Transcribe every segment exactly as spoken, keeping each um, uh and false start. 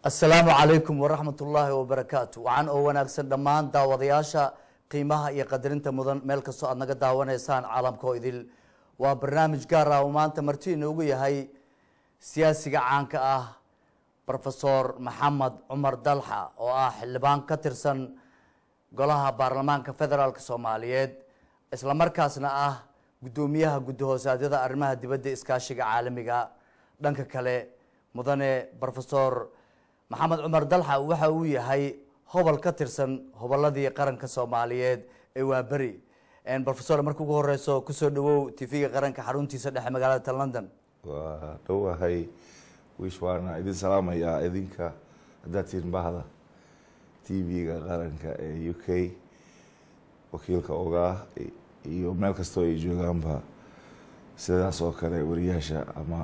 السلام عليكم ورحمة الله وبركاته وعن أولا سلمان داودياشا قيمها يقدرنت مدن ملك الصعد نقد داوانا إنسان عالم كويدل وبرنامج قارة وما أنت مرتين وقوية هاي سياسي عنك آه بروفيسور محمد عمر دلحة وآه حلبان كترسن قولها برلمان كفدرال كصوماليات إسلام مركزنا آه قدوميها قدوه سادة أرمها دبدي إسكاشي عالمي دنك كله مدن بروفيسور محمد عمر دلحة waxa uu yahay hobol ka tirsan hoboladii qaranka Soomaaliyeed ee waabari een professor markuu ugu horeyso ku soo dhawow T V-ga qaranka xaruntiisa dhexe magaalada London waa dhawahay wishwana idin salaamaya idinka dadtiin bahada T V-ga qaranka ee U K wakiilka oga iyo meel kasto ay joogaanba sidaas oo kale wariyaasha ama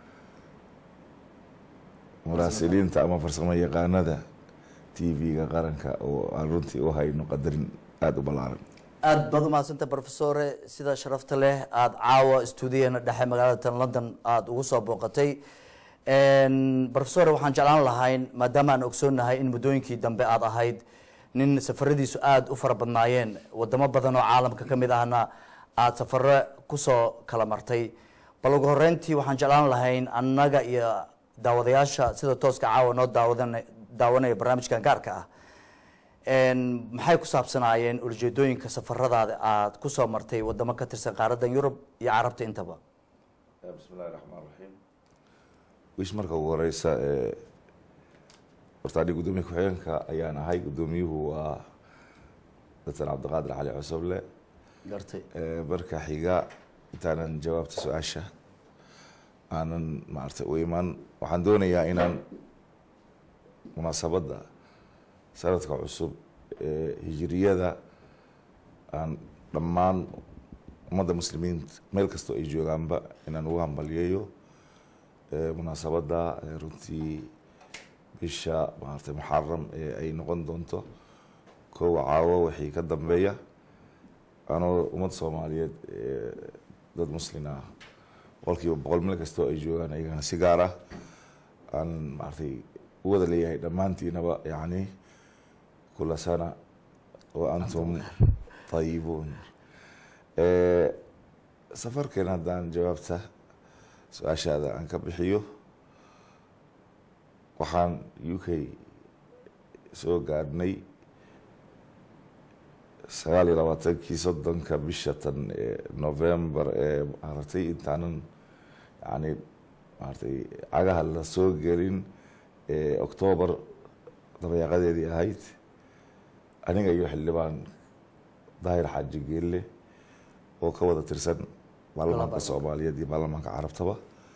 مراسلينta ama farsamo yaqaanada T V-ga qaranka oo aan runtii u hayno qadarin aad u balaaran aad baad u maasanta professor sida sharafta leh aad caawa stuudiyeena dhexe magaalada London aad ugu soo booqatay een professor waxaan jeclaan lahayn maadaama aan ogsoonahay in mudooyinkii dambe aad ahayd nin safaradiisu aad u fara badnaayeen wadamo badan oo caalamka kamid ahna aad safaro ku soo kala martay bal ugu horeyntii waxaan jeclaan lahayn annaga iyo daawadayaasha sida tooska caawa noo daawadan daawanaya barnaamijkan gaarka ah een maxay ku saabsanaayeen ujeedooyinka safaradaada aad ku soo martay wadamo ka tirsan qaaradda Yurub iyo Carabta intaba bismillaahir rahmaanir rahiim wish marka ugu horeysa ee hortaadi gudoomiye ku xigeenka ayaan ahay gudoomiyuhu waa Dr. Cabdiqaadir Cali Cusable gartay ee marka xiga intaan jawaabta su'aasha aanan maartay u iman waxaan doonayaa inaan munaasabada sanadka cusub ee hijriyada aan dhammaan ummadda muslimiinta meel kasta ay joogaanba inaan ugu hambaliyeeyo ee munaasabada runtii bisha maartay muharram ee ay noqon doonto koow caawo wixii ka dambeeya anoo ummad Soomaaliyeed ee dad muslimiin ah walkiiba boqol meel kasta ay joogaan ayagana si gaar ah aan maartay u wada leeyahay dhamaantiinaba yaani kula sana wa antum tayyibun ee safarkeena hadaan jawaabta su'aashaada aan ka bixiyo waxaan U K soo gaarnay sagaal iyo labaatankii soddonka bisha tan November ee maartay intaanan yani maartay cagaha la soo gelin ee October dabayaqadeedii ahayd aniga iyo xildhibaan daahir xaaji geelle oo ka wada tirsan baarlamaanka Soomaaliyeed iyo baarlamaanka Carabtaba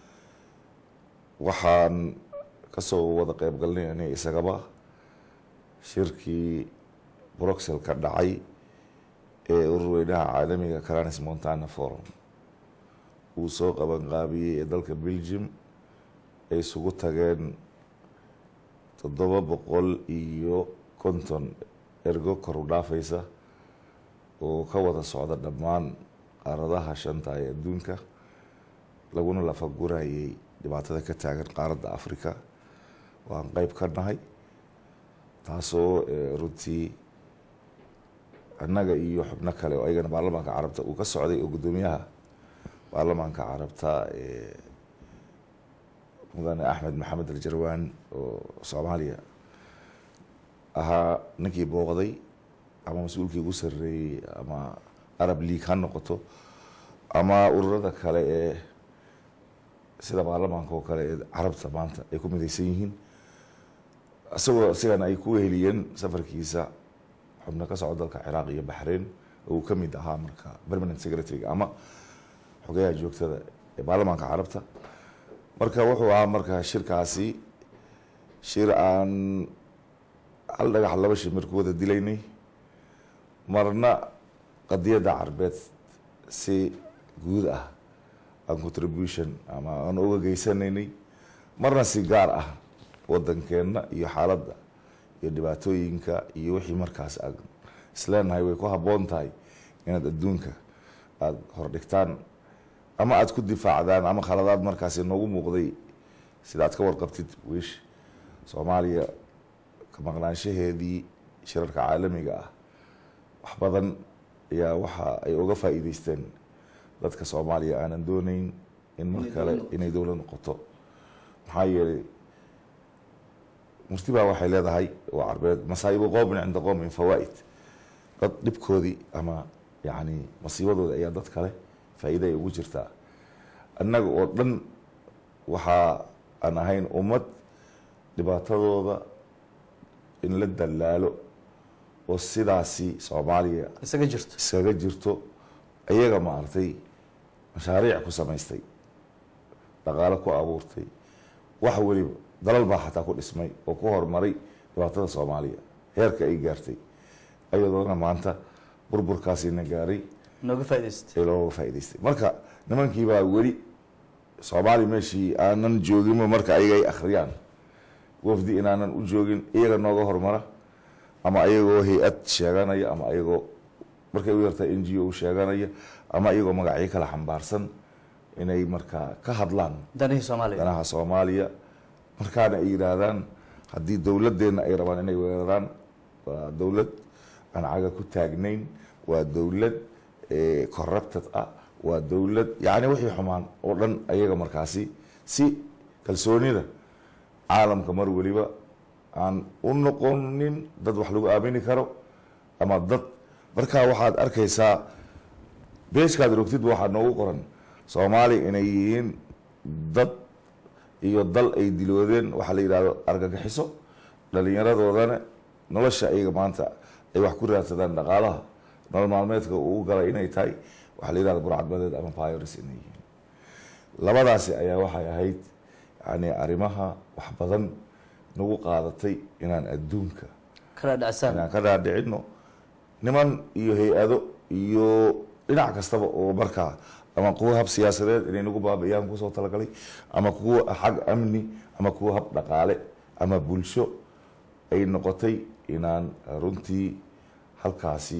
waxaan ka soo wada qayb galnay aniga isagaba shirkii Brussels ka dhacay ee ururweynaha caalamiga Cranes Montana Forum uu soo qaban qaabiyay ee dalka Belgium ay isugu tageen toddoba boqol iyo konton ergo kor u dhaafaysa oo ka wada socda dhammaan qaaradaha shanta ee adduunka laguna la fagurayay dhibaatada ka taagan qaaradda Afrika waan qayb ka nahay taasoo runtii annaga iyo xubno kale oo ayagana baarlamaanka Carabta uu ka socday oo gudoomiyaha baarlamaanka Carabta ee mudane Axmed Maxamed Al-Jarwan oo Soomaaliya aha ninkii booqday ama mas'uulkii ugu sareeyay ama Arab League ha noqoto ama ururada kale ee sida baarlamaanka oo kale ee Carabta maanta ay ku midaysan yihiin asagoo sigana ay ku weheliyeen safarkiisa xubno ka socda dalka Ciraaq iyo Bahrain oo ka mid ahaa marka permanent secretary ama xogayaha joogtada ee baarlamaanka Carabta marka wuxuu ahaa marka shirkaasi shir aan hal dhagax laba shimir ku wada dilaynay marna qadiyada Carbeed si guud ah aan contribution ama aan uga geysanaynay marna si gaar ah wadankeena iyo xaaladda iyo dhibaatooyinka iyo wixii markaas aad isleenahay way ku haboon tahay inaad adduunka aad hor dhigtaan ama aad ku difaacdaan ama khaladaad markaas noogu muuqday sida aad ka warqabtid wiish soomaaliya ka maqnaanshaheedii shirarka caalamiga ah wax badan ayaa waxa ay uga faa'iidaysteen dadka soomaaliya aanan doonayn in mar kale inay dowlad noqoto maxaa yeelay murtibaa waxay leedahay waa carbeed masaa'ibu qowmin cinda qowmin fawaa'id dad dhibkoodii ama yacni masiibadooda ayaa dad kale faa'iida ay ugu jirtaa annaga oo dhan waxaa aan ahayn ummad dhibaatadooda in la dalaalo oo sidaasi soomaaliya isaga jirto isaga jirto iyaga maaragtay mashaariic ku samaystay dhaqaalo ku abuurtay wax weliba dalal baa xataa ku dhismay oo ku horumaray dhibaatada soomaaliya heerka ay gaartay ayadoona maanta burburkaasina gaaray nooga faa'iidaystay ee looga faa'iidaystay marka nimankii baa weli soomaali meeshii aanan jooginba marka ayaga ay akhriyaan wafdi inaanan u joogin iyaga nooga horumara ama ayagoo hay-ad sheeganaya ama ayagoo markay u yartaa n g o sheeganaya ama ayagoo magacyo kala xambaarsan inay markaa ka hadlaan danihii soomaaliya danaha soomaaliya markaana ay yidhaahdaan haddii dowladeenna ay rabaan inay weeraraan waa dowlad aan caga ku taagnayn waa dowlad corrupted ah waa dowlad yacni wixii xumaan oo dhan ayaga markaasi si kalsoonida caalamka mar weliba aan u noqonin dad wax lagu aamini karo ama dad markaa waxaad arkaysaa beeshkaad rogtidba waxaa noogu qoran soomaaliya inay yihiin dad iyo dal ay diloodeen waxaa la yidhahdo argagixiso dhallinyaradoodana nolosha ayaga maanta ay wax ku raadsadaan dhaqaalaha nolol maalmeedka uu galay inay tahay waxaa la yidhahdo burcadbadeed ama piracy inay yihiin labadaasi ayaa waxay ahayd yani arrimaha wax badan nagu qaadatay inaan adduunka kala dhacsaan inaan ka dhaadhicino niman iyo hay-ado iyo dhinac kastaba oo markaa ama kuwa hab siyaasadeed inay nagu baabi'iyaan kusoo talagalay ama kuwa xag amni ama kuwa hab dhaqaale ama bulsho ay noqotay inaan runtii halkaasi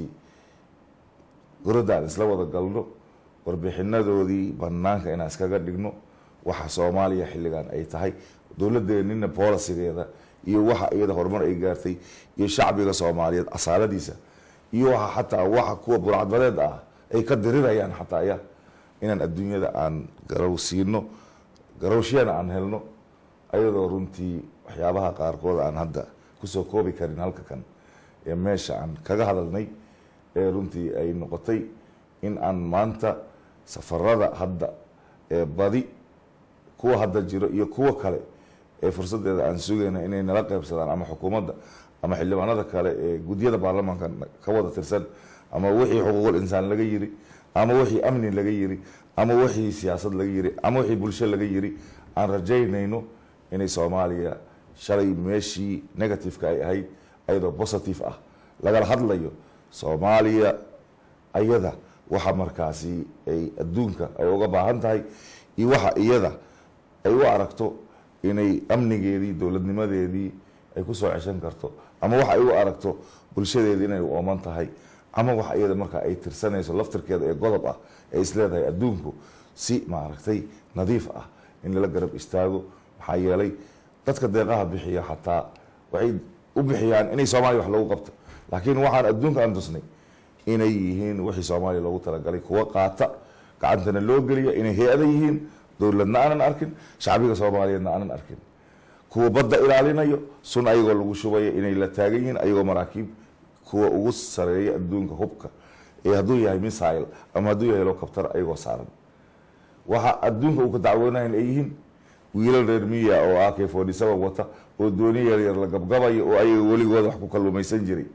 gorodda aan isla wada galno warbixinadoodii banaanka inaan iskaga dhigno waxa soomaaliya xilligan ay tahay dowladeenina bolisigeeda iyo waxa iyada horumar ay gaartay iyo shacbiga soomaaliyeed asaaladiisa iyo waxa xataa waxa kuwa burcadbadeed ah ay ka dirirayaan xataa aya inaan adduunyada aan garow siino garowshiyana aan helno ayadoo runtii waxyaabaha qaarkood aan hadda kusoo koobi karin halka kan ee meesha aan kaga hadalnay ee runtii ay noqotay in aan maanta safarada hadda ee badi kuwa hadda jiro iyo kuwa kale ee fursadeeda aan sugayna inay nala qaybsadaan ama xukuumadda ama xildhibaanada kale ee guddiyada baarlamaanka ka wada tirsan ama wixii xuquuqul insaan laga yiri ama wixii amni laga yiri ama wixii siyaasad laga yiri ama wixii bulsho laga yiri aan rajaynayno inay soomaaliya shalay meeshii negativeka ay ahayd ayadoo positive ah lagala hadlayo soomaaliya ayada waxa markaasi ay adduunka ay uga baahan tahay iyo waxa iyada ay u aragto inay amnigeedii dowladnimadeedii ay kusoo ceshan karto ama waxa ay u aragto bulshadeedii inay ooman tahay ama waxa iyada markaa ay tirsanayso laftirkeeda ee godob ah ay isleedahay adduunku si maaragtay nadiif ah in lala garab istaago maxaa yeelay dadka deeqaha bixiya xataa waxay u bixiyaan inay soomaaliya wax lagu qabto laakiin waxaan adduunka aan tusnay inay yihiin wixii soomaaliya loogu talagalay kuwa qaata gacantana loo geliya inay hay-ada yihiin dowladna aanan arkin shacbiga soomaaliyeedna aanan arkin kuwa badda ilaalinayo sun ayagoo lagu shubaya inay la taagan yihiin ayagoo maraakiib kuwa ugu sareeya adduunka hubka ee hadduu yahay missile ama hadduu yahay helicopter ayagoo saaran waxa adduunka uu ka dacwoonayan ay yihiin wiilal reer miya oo a k forty seven wata oo dooni yaryar la gabgabayo oo ayaga weligooda wax ku kalluumaysan jiray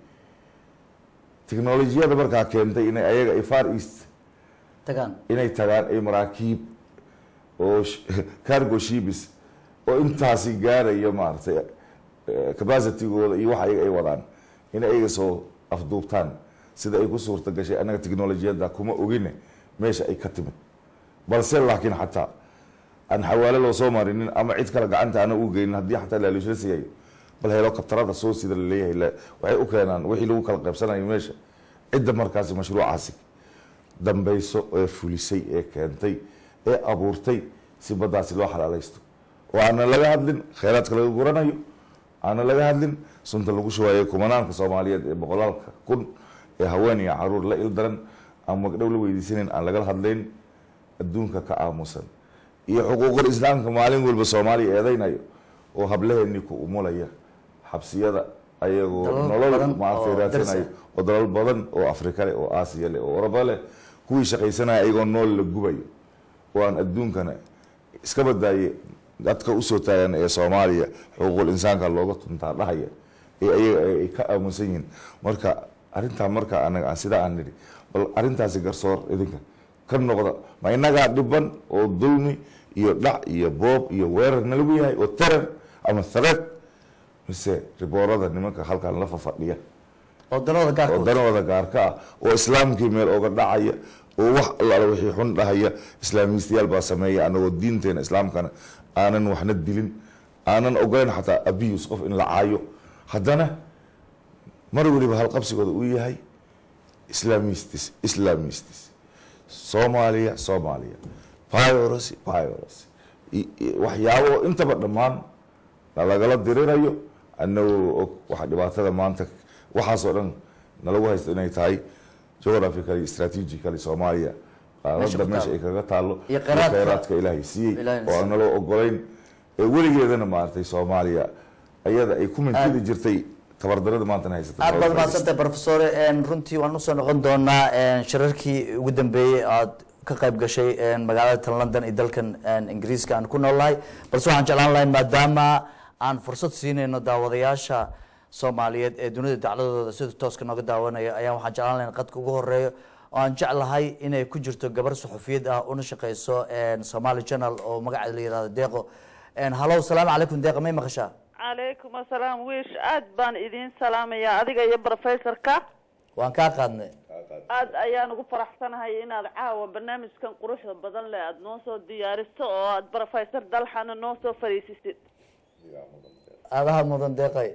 technolojiyada markaa keentay inay ayaga ay far east tagaan inay tagaan ay maraakiib oo cargo ships oo intaasi gaarayo maaragtay capacitygooda iyo waxa ayaga ay wadaan inay ayaga soo afduubtaan sida ay ku suurta gashay anaga technolojiyada kuma ogine meesha ay ka timid balse laakiin xataa aan xawaale loo soo marinin ama cid kale gacanta ana u geynin haddii xataa laaluusha siyayo bal helicopterada soo sida la leeyahay waxay u keenaan wixii lagu kala qaybsanayo meesha cidda markaasi mashruucaasi dambayso ee fulisay ee keentay ee abuurtay si baddaasi loo xalaalaysto oo aanan laga hadlin kheyraadka laga guranayo aana laga hadlin sunta lagu shubayo kumanaanka soomaaliyeed ee boqolaalka kun ee haween iyo caruur la ildaran aan magdhow la weydiisanin aan lagala hadlayn adduunka ka aamusan iyo xuquuqul islaamka maalin walba soomaaliya eedaynayo oo hablaheennii ku umulaya xabsiyada ayagoo nolol maafiraadsanay oo dalal badan oo afrika leh oo aasiya leh oo oroba leh kuwii shaqaysanaya ayagoo nool la gubayo oo aan adduunkana iska badaaye dadka usoo taagan ee soomaaliya xuquuqul insaanka looga tuntaa dhahaya ee ayaga ay ka aamusan yihiin marka arrintaa marka anaga aan sidaa aan nidhi bal arrintaasi garsoor idinka ka noqda ma inagaa dhiban oo dulmi iyo dhac iyo boob iyo weerar nalagu yahay oo tarar ama threat mise riboorada nimanka halkan la fafadhiya oo danooda gaarka oo danooda gaarka ah oo islaamkii meel oga dhacaya oo wax alla wixii xun dhahaya islaamiistayaal baa sameeya anagoo diinteena islaamkana aanan waxna dilin aanan ogoleyn xataa abiyus qof in la caayo haddana mar waliba halqabsigooda uu yahay islamistis islamistis soomaaliya soomaaliya piracy piracy waxyaabo intaba dhammaan nalagala dirirayo anagoo og waxa dhibaatada maanta waxaasoo dhan nalagu haysto inay tahay geographically strategically soomaaliya qaarada meesha ay kaga taalo iyo kheyraadka ilaahay siiyey oo aan naloo ogolayn ee weligeedana maaragtay soomaaliya ayada ay ku mintidi jirtay tabardarada maantana haysata aad baad mahadsantay professor runtii waan usoo noqon doonaa shirarkii ugu dambeeyey aad ka qayb gashay magaalada tan london iyo dalkan ingiriiska aan ku noolnahay balse waxaan jeclaan lahayn maadaama aan fursad siinayno daawadayaasha soomaaliyeed ee dunida dacladooda sida tooska nooga daawanaya ayaan waxaan jeclaan lahayn qadka ugu horeeyo oo aan jeclahay inay ku jirto gabar suxufiyad ah una shaqeyso somali channel oo magaceeda la yihahdo deeqo hallow salaamu calaykum deeqa may maqashaa calaykum asalaam wiish aad baan idin salaamayaa adiga iyo professorka waan kaa qaadnay aad ayaan ugu faraxsanahay inaad caawa barnaamijkan quruxda badan leh aada noo soo diyaariso oo aad professor dalxana noo soo fariisisid aadaha mudan deeqay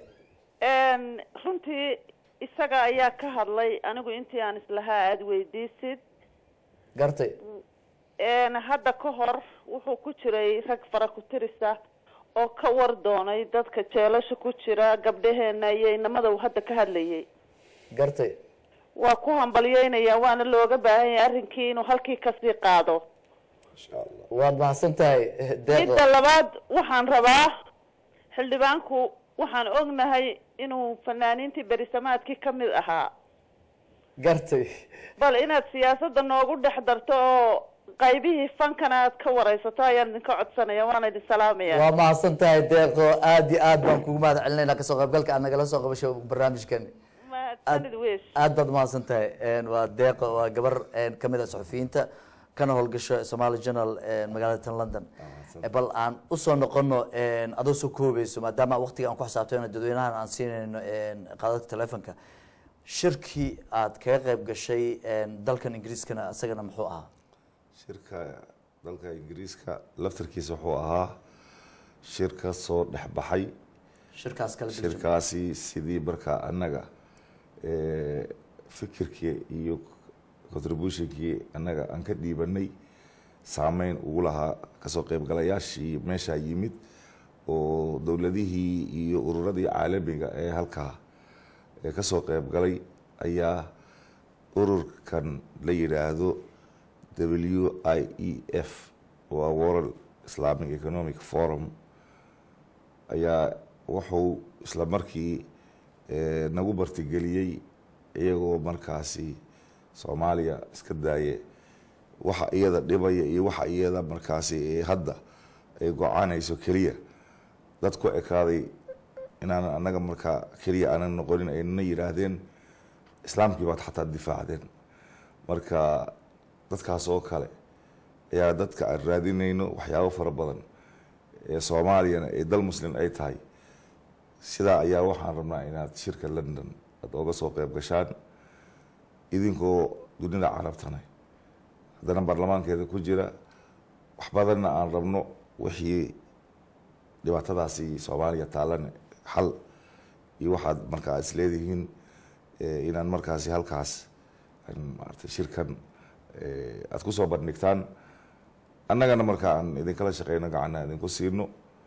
runtii isaga ayaa ka hadlay anigu intii aan islahaa aada weydiisid gartay hadda ka hor wuxuu ku jiray rag fara ku tirisa oo ka war doonay dadka jeelasha ku jira gabdhaheena iyo inamada uu hadda ka hadlayay gartay waa ku hambalyeynaya waana looga baahan yahay arrinkii inuu halkii kasii qaado insha allah waad mahadsan tahay deeqo midda labaad waxaan rabaa xildhibaanku waxaan ognahay inuu fanaaniintii berisamaadkii ka mid ahaa gartay bal inaad siyaasadda noogu dhex darto oo qaybihii fankana aad ka wareysato ayaan idinka codsanaya waana idin salaamaya waa mahadsan tahay deeqo aad iyo aad baan kugu mahad celinayna kasoo qaybgalka aad nagala soo qabasho barnaamijkan mahadsanid wiish aad baad mahadsan tahay waa deeqo waa gabar kamid ah suxufiyiinta kana howlgasho somali journal magaalada tan london bal aan usoo noqono adoo soo koobayso maadaama waqtiga aan ku xisaabtayno dadweynahan aan siinayno qaadadka telefonka shirkii aad kaga qayb gashay dalkan ingiriiskana isagana muxuu ahaa shirka dalka ingiriiska laftarkiisa wuxuu ahaa shir ka soo dhex baxay shirkaas kale shirkaasi sidii markaa annaga fikirkii iyo contributionkii annaga aan ka dhiibanay saameyn ugu lahaa kasoo qaybgalayaashii meeshaa yimid oo dowladihii iyo ururadii caalamiga ee halkaa ee kasoo qaybgalay ayaa ururkan la yidhaahdo w i e f waa world islamic economic forum ayaa wuxuu isla markii nagu bartigeliyey iyagoo markaasi soomaaliya iska daaye waxa iyada dhibaya iyo waxa iyada markaasi hadda ay go-aanayso keliya dad ku ekaaday inaanan annaga markaa keliya aanan noqonin aynana yidhaahdeen islaamkii baad xataa difaacdeen marka dadkaas oo kale ayaa dadka aan raadinayno waxyaabo fara badan ee soomaaliyana ee dal muslim ay tahay sidaa ayaa waxaan rabnaa inaad shirka london aad oga soo qayb gashaan idinkoo dunida carabtana haddana baarlamaankeeda ku jira wax badanna aan rabno wixii dhibaatadaasi soomaaliya taalan xal iyo waxaad markaa is leedihiin inaan markaasi halkaas maarata shirkan aad kusoo bandhigtaan annagana markaa aan idinkala shaqeyno gacana idinku siino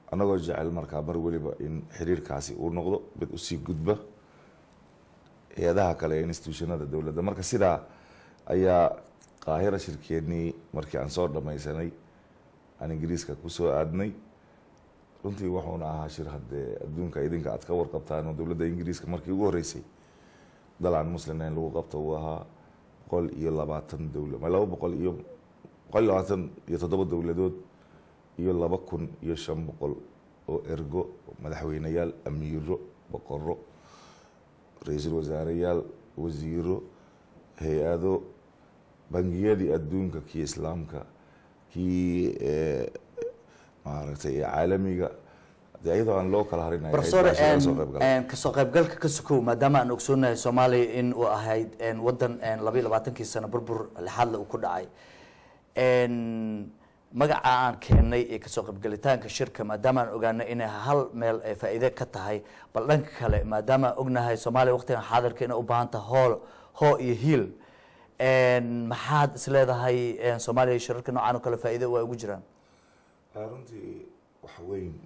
annagoo jecel markaa mar weliba in xiriirkaasi uu noqdo mid usii gudba hay-adaha kale ee institutionada dowladda. marka sidaa ayaa qaahira shirkeennii markii aan soo dhamaysanay aan ingiriiska kusoo aadnay. runtii wuxuuna ahaa shir haddee adduunka idinka aad ka warqabtaan oo dowladda ingiriiska markii ugu horreysay dal aan muslimeyn lagu qabto uu ahaa boqol iyo labaatan dowla laba boqol iyo boqol iyo labaatan iyo toddoba dowladood iyo laba kun iyo shan boqol oo ergo madaxweyneyaal, amiiro, boqorro, ra-iisul wasaareyaal, wasiiro, hay-ado, bangiyadii adduunka, kii islaamka, kii maaragtay caalamiga, iyadoo aan loo kala harin. professor kasoo qaybgalka ka sukow maadaama aan ogsoonahay soomaaliya in uu ahayd wadan laba iyo labaatankii sano burbur lixaadle uu ku dhacay, magaca aan keenay ee kasoo qaybgalitaanka shirka maadaama aan ogaanay inay hal meel ay faa'iide ka tahay, bal dhanka kale maadaama aan ognahay soomaaliya waqtigan xaadirka inay u baahan tahay hool hoo iyo hiil, maxaad isleedahay soomaaliya shirarka noocan oo kale faa'iide waa ugu jiraan? runtii wax weyn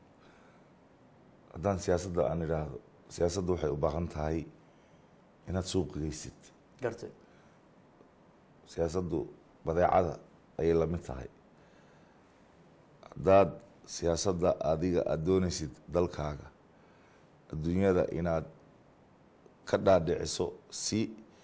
haddaan siyaasadda aan idhaahdo, siyaasadda waxay u baahan tahay inaad suuq geysid. gartay siyaasaddu badeecada ayay la mid tahay. haddaad siyaasadda adiga aada doonaysid dalkaaga adduunyada inaad ka dhaadhiciso si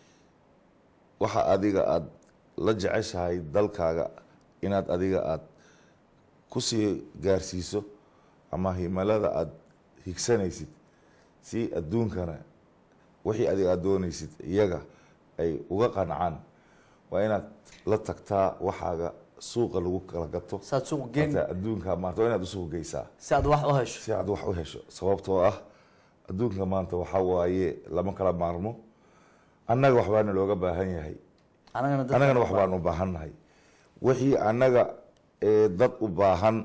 waxa adiga aada la jeceshahay dalkaaga inaad adiga aada kusii gaarsiiso ama himalada aada higsanaysid, si adduunkana wixii adiga aada doonaysid iyaga ay uga qancaan, waa inaad la tagtaa waxaaga suuqa lagu kala gato. saad suuq geyn adduunka maanta waa inaad u suuq geysaa si aad wax u hesho si aad wax u hesho sababtoo ah adduunka maanta waxaa waaye lama kala maarmo. annaga waxbaana looga baahan yahay, annagana waxbaan u baahannahay. wixii annaga ee dad u baahan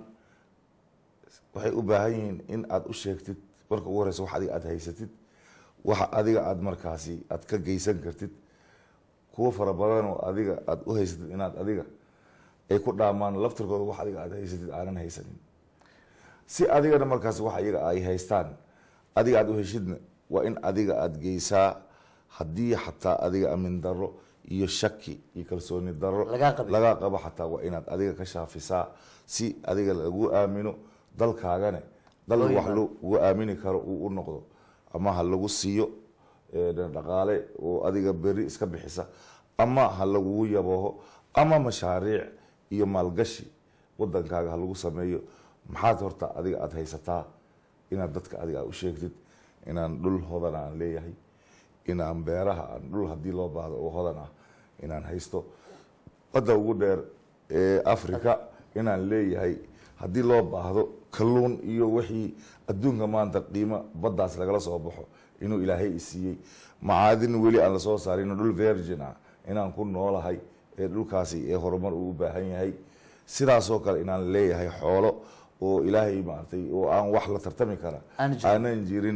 waxay u baahan yihiin in aad u sheegtid marka ugu horeysa wax adiga aada haysatid, waxa adiga aada markaasi aad ka geysan kartid. kuwo fara badan oo adiga aada u haysatid inaad adiga ay ku dhaamaan laftirkooda wax adiga aada haysatid aanan haysanin, si adigana markaas wax iyaga ay haystaan adiga aada u heshidna waa in adiga aada geysaa. haddii xataa adiga amin daro iyo shaki iyo kalsooni daro laga qabo xataa waa inaad adiga ka shaafisaa si adiga lagu aamino, dalkaagane dal wax lagu aamini karo uu u noqdo. ama ha lagu siiyo dhaqaale oo adiga beri iska bixisa, ama ha lagugu yabooho, ama mashaariic iyo maalgashi wadankaaga ha lagu sameeyo. maxaad horta adiga aada haysataa inaad dadka adiga aad u sheegtid inaan dhul hodan aan leeyahay, inaan beeraha aan dhul haddii loo baahdo oo hodan ah inaan haysto, badda ugu dheer ee africa inaan leeyahay, haddii loo baahdo kalluun iyo wixii adduunka maanta qiimo baddaas lagala soo baxo inuu ilaahay isiiyey, macaadin weli aan lasoo saarin dhul virgin ah inaan ku noolahay, ee dhulkaasi ee horumar uu u baahan yahay. sidaasoo kale inaan leeyahay xoolo oo ilaahay maartay oo aan wax la tartami kara aanan jirin,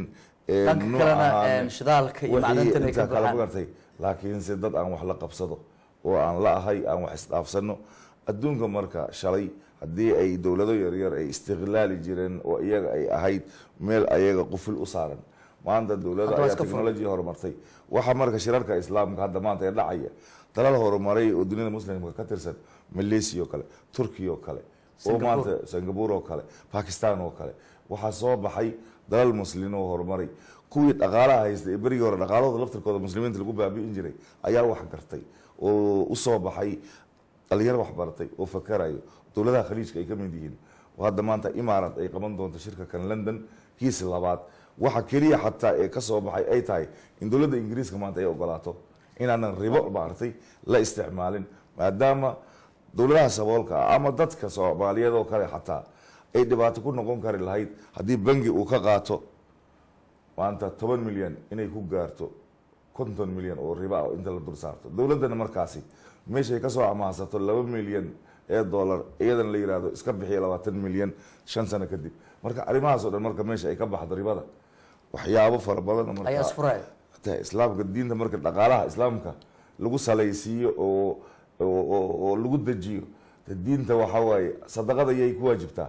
magartay laakiinse dad aan wax la qabsado oo aan la ahay, aan wax isdhaafsano. adduunka marka shalay haddii ay dowlado yaryar ay istiqlaali jireen oo iyaga ay ahayd meel ayaga qufil u saaran, maanta dowlada ayaa technology horumartay. waxa marka shirarka islaamka hadda maanta ee dhacaya dalal horumaray oo duniyada muslimka ka tirsan, malaysia oo kale, turkiya oo kale, oo maanta singapore oo kale, pakistan oo kale, waxaa soo baxay dalal muslimiin oo horumaray. kuwii dhaqaalaha haysta ee berigii hore dhaqaalahooda laftirkooda muslimiinta lagu baabi'in jiray ayaa wax gartay oo usoo baxay dhalinyaro waxbaratay oo fakarayo. dowladaha khaliijka ay ka mid yihiin oo hadda maanta imaaraat ay qaban doonto shirka kan london kiisi labaad. waxa keliya xataa ee kasoo baxay ay tahay in dowladda ingiriiska maanta ay ogolaato inaanan ribo maartay la isticmaalin, maadaama dowladaha saboolka ah ama dadka soomaaliyeed oo kale xataa ay dhibaato ku noqon kari lahayd haddii bangi uu ka qaato maanta toban milyan inay ku gaarto konton milyan oo riba ah inta la dul saarto. dowladdana markaasi meeshay kasoo amaasato laba milyan ee dollar iyadana la yihahdo iska bixiya labaatan milyan shan sano kadib. marka arrimahaas oo dhan marka meesha ay ka baxdo ribada, waxyaabo fara badan marka islaamka diinta marka dhaqaalaha islaamka lagu salaysiiyo oo oo lagu dejiyo diinta, waxa waaye sadaqada ayay ku waajibtaa.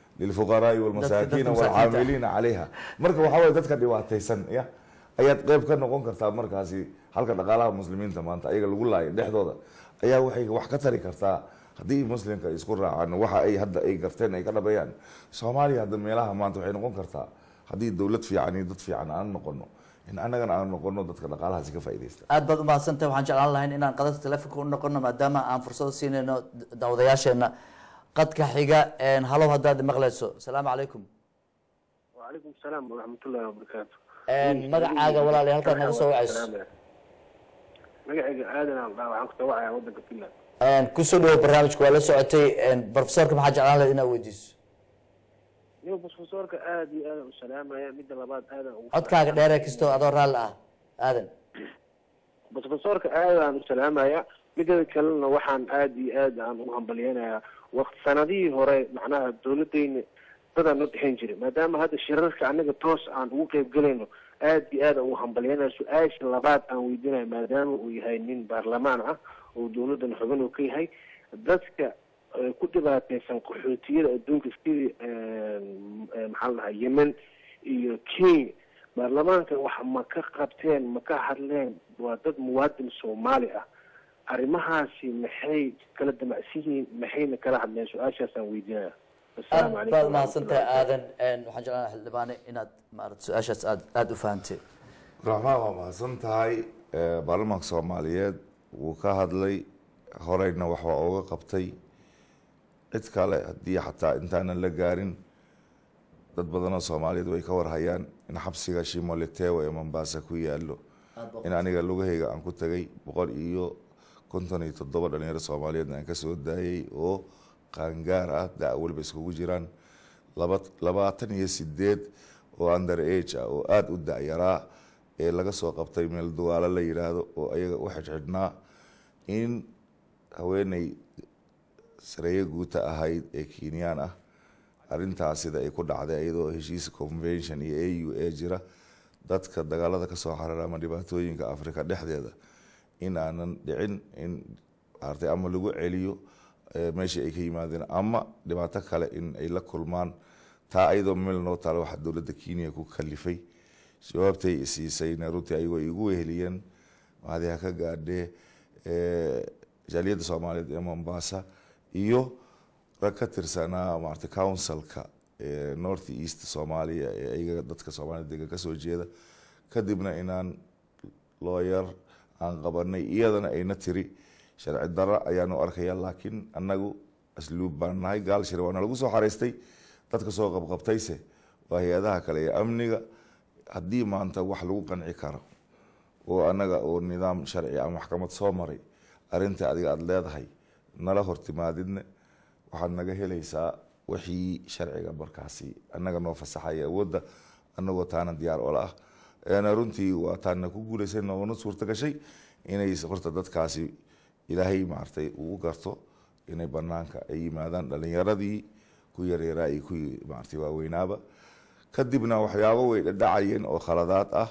lilfuqaraai walmasaakiina walcaamiliina calayha marka waxaa waye dadka dhibaataysan ya ayaad qeyb ka noqon kartaa markaasi halka dhaqaalaha muslimiinta maanta ayaga lagu laayo dhexdooda ayaa waxay wax ka tari kartaa haddii muslimka isku raacaan waxa ay hadda ay garteen ay ka dhabeeyaan soomaaliya hadda meelaha maanta waxay noqon kartaa haddii dowlad fiican iyo dad fiican aan noqono in annagana aan noqono dadka dhaqaalahaasi ka faa'iidaysta aad baad umahadsantahay waxaan jeclaan lahayn inaan qadadka telefonka u noqono maadaama aan fursado siinayno daawadayaasheena qadka xiga halow haddaad maqlayso asalaamu calaykum wacalaykum asalaam waraxmatullahi wabarakaatu magacaaga walaali halkaad naga soo wacayso magacayga aadan aan dhaa waxaan kusoo wacayaa waddanka finland kusoo dhawo barnaamijka waa la socotay profesorka maxaa jeclaan lahayd inaad weydiiso iyo profesorka aada iyo aadan u salaamaya midda labaad aadan codkaaga dheere kastoo adoo raalli ah aadan profesorka aadaan u salaamaya midada kalena waxaan aada iyo aad aan u hambalyeynayaa waqti sanadihii hore macnaha dawladeyna dadaan noo dhexeyn jiray maadaama hadda shirarka anaga toos aan ugu qeyb galayno aada iyo aad aan ugu hambalyeynaya su-aasha labaad aan weydiinayo maadaama uu yahay nin baarlamaan ah oo dawladan xubin uu ka yahay dadka ku dhibaateysan qaxootiyada adduunka sidii maxaa la dhahaa yemen iyo kenya baarlamaanka wax ma ka qabteen ma ka hadleen waa dad muwaadin soomaali ah arrimahaasi maxay kala damacsan yihiin maxayna kala hadleen su-aashaasaan weydiinaya aad baad umahadsantahay aadan waxaan jeclaan xildhibaane inaad maarata su-aashaas aad aada u fahantay raxmaan waa mahadsan tahay baarlamaanka soomaaliyeed wuu ka hadlay horeyna wax waa uga qabtay cid kale haddii xataa intaanan la gaarin dad badanoo soomaaliyeed way ka warhayaan in xabsiga shimoletewa ee mombasa ku yaalo in aniga lugahayga aan ku tagay boqol iyo konton iyo toddoba dhalinyaro soomaaliyeedna aan kasoo daayay oo qaangaar ah da- waliba iskugu jiraan laba labaatan iyo sideed oo under age ah oo aada u da-yaraa ee laga soo qabtay meel duwaalo la yidhaahdo oo ayaga u xidhxidhnaa in haweeney sareeye guuta ahayd ee kenyaan ah arrintaas sida ay ku dhacday iyadoo heshiis convention iyo a u a jira dadka dagaalada kasoo xarara ama dhibaatooyinka africa dhexdeeda in aanan dhicin in artay ama lagu celiyo meeshii ay ka yimaadeen ama dhibaato kale in ay la kulmaan taa ayadoo meel noo taala waxaa dowladda kenya ku kalifay jawaabtay isiisayna runtii ayagoo igu weheliyeen mahadi ha ka gaadhee jaaliyadda soomaaliyeed ee mombasa iyo rag ka tirsanaa maarata councilka north east soomaaliya ee ayaga dadka soomaaliyed dega kasoo jeeda kadibna inaan looyar aan qabanay iyadana ayna tiri sharci daro ayaanu arkaya laakiin annagu asluub baan nahay gaal shir waana lagu soo xaraystay dadka soo qabqabtayse waa hay-adaha kale ee amniga haddii maanta wax lagu qanci karo oo annaga oo nidaam sharci ama maxkamad soo maray arrinta adiga aada leedahay nala hortimaadidne waxaad naga helaysaa wixii sharciga markaasi annaga noo fasaxaya awoodda annagoo taana diyaar ola ah runtii waa taana ku guuleysay noona suurta gashay inay horta dadkaasi ilaahay maartay uu garto inay banaanka ay yimaadaan dhalinyaradii ku yaryaraa iyo kuwii maartay waaweynaaba kadibna waxyaabo way dhadhacayeen oo khaladaad ah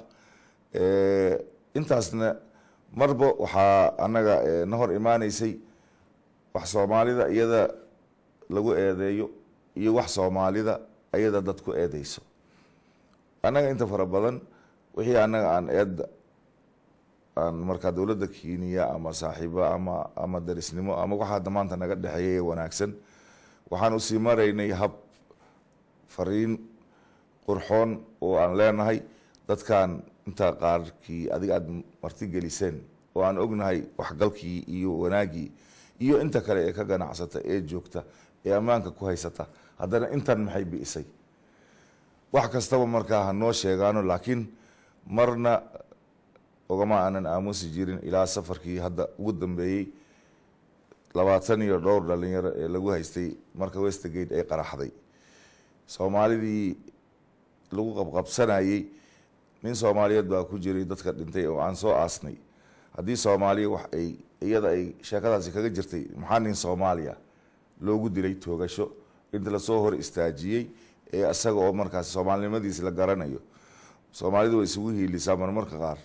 intaasna marba waxaa annaga na hor imaaneysay wax soomaalida iyada lagu eedeeyo iyo wax soomaalida iyada dad ku eedeyso annaga inta fara badan wixii annaga aan eedda aan markaa dowladda kenya ama saaxiibo ama ama darisnimo ama waxa hadda maanta naga dhexeeya ee wanaagsan waxaan usii maraynay hab fariin qurxoon oo aan leenahay dadkan inta qaarkii adiga aada martigeliseen oo aan ognahay waxgalkii iyo wanaaggii iyo inta kale ee ka ganacsata ee joogta ee ammaanka ku haysata haddana intan maxay bi'isay wax kastaba markaa ha noo sheegaano laakiin marna ogama aanan aamusi jirin ilaa safarkii hadda ugu dambeeyey labaatan iyo dhowr dhalinyaro ee lagu haystay marka westergate ay qaraxday soomaalidii lagu qabqabsanayey nin soomaaliyeed baa ku jiray dadka dhintay oo aan soo aasnay haddii soomaaliya wax ay iyada ay sheekadaasi kaga jirtay maxaa nin soomaaliya loogu dilay toogasho inta lasoo hor istaajiyey ee isaga oo markaasi soomaalinimadiisi la garanayo soomaalidu way isugu hiilisaa marmarka qaar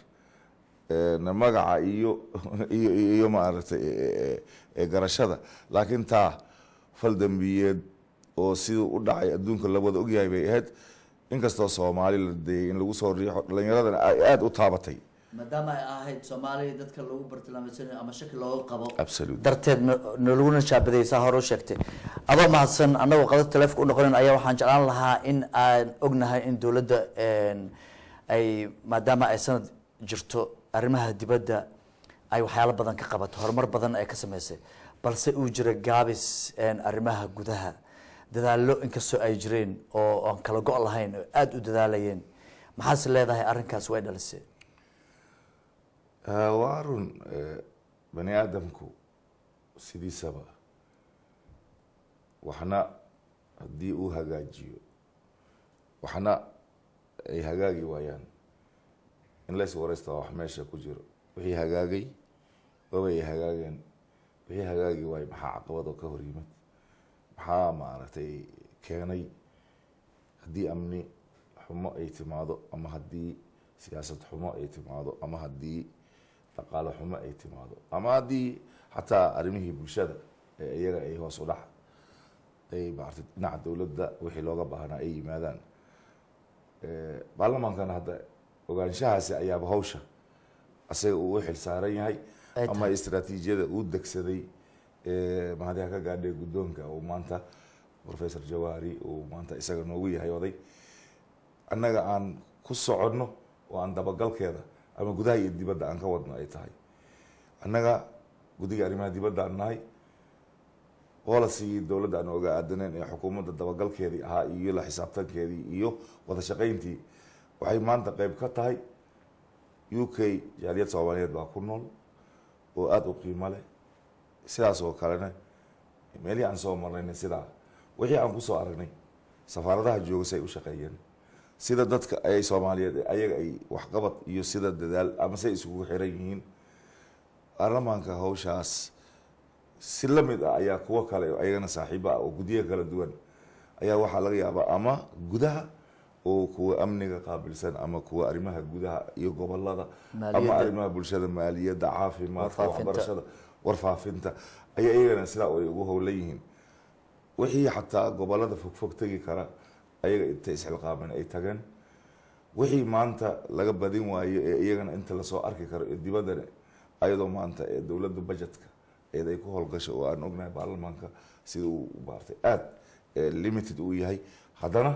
magaca iyo iyo iyo maaragtay garashada laakiin taa fal dambiyeed oo siduu u dhacay adduunka la wada ogyahay bay ahayd inkastoo soomaali la dayay in lagu soo riixo dhalinyaradana ay aada u taabatay maadaama ay ahayd soomaaliya dadka lagu bartilmaameysanay ama shaki looga qabo absolute darteed nalaguna shaabadaysaa hore u sheegtay adoo mahadsan annagoo qadad taleefka u noqonin ayaa waxaan jeclaan lahaa in aan ognahay in dowladda ay maadaama ay sanad jirto arrimaha dibadda ay waxyaalo badan ka qabato horumar badan ay ka sameysay balse uu jira gaabis arrimaha gudaha dadaallo inkastoo ay jireen oo aan kala go' lahayn oo aada u dadaalayeen maxaase leedahay arrinkaas way dhalisay waa run bani aadamku sidiisaba waxna haddii uu hagaajiyo waxna ay hagaagi waayaan in lays wareysta wax meesha ku jiro wixii hagaagay waba ay hagaageen wixii hagaagi waayo maxaa caqabad oo ka hor yimid maxaa maaragtay keenay haddii amni xumo ay timaado ama haddii siyaasad xumo ay timaado ama haddii dhaqaale xumo ay timaado ama haddii xataa arrimihii bulshada ee iyaga ay hoos u dhax ay maaragtay dhinaca dowladda wixii looga baahnaa ay yimaadaan baarlamaankana hadda ogaanshahaasi ayaaba hawsha asaga uu u xil saaran yahay ama istraatiijiyada uu degsaday mahadiha ka gaadhay guddoonka uu maanta professor jawaari uu maanta isaga noogu yahay oday annaga aan ku soconno oo aan dabagalkeeda ama gudaha iyo dibadda aan ka wadno ay tahay annaga guddiga arrimaha dibadda aan nahay policy dowladda aan oga aadaneen ee xukuumadda dabagalkeedii ahaa iyo la xisaabtankeedii iyo wada shaqayntii waxay maanta qeyb ka tahay u k jaaliyad soomaaliyeed baa ku nool oo aada u qiimo leh sidaas oo kalena meelihii aan soo marnayna sidaa wixii aan kusoo aragnay safaaradaha jooga say u shaqeeyeen sida dadka ay soomaaliyeed ayaga ay waxqabad iyo sida dadaal ama say isugu xiran yihiin baarlamaanka hawshaas si la mid ah ayaa kuwo kale ayagana saaxiibo ah oo guddiyo kala duwan ayaa waxaa laga yaabaa ama gudaha oo kuwa amniga qaabilsan ama kuwa arrimaha gudaha iyo gobolada ama arrimaha bulshada maaliyadda caafimaadka waxbarashada warfaafinta ayaa iyagana sidaa ay ugu howlan yihiin wixii xataa gobolada fogfog tegi kara ayaga inta isxilqaamen ay tageen wixii maanta laga badin waayo ee iyagana inta lasoo arki karo ee dibaddana ayadoo maanta ee dowladda budgetka eed ay ku howlgasho oo aan ognahay baarlamaanka sida uu maartay aada limited uu yahay haddana